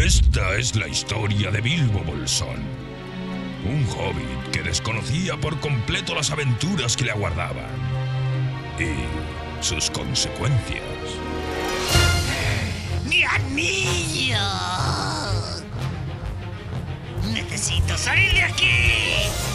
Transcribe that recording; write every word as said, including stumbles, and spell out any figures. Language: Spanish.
Esta es la historia de Bilbo Bolsón, un hobbit que desconocía por completo las aventuras que le aguardaban y sus consecuencias. ¡Mi anillo! ¡Necesito salir de aquí!